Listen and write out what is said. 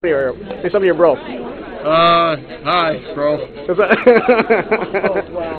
Or say something to your bro. Hi, bro. Is that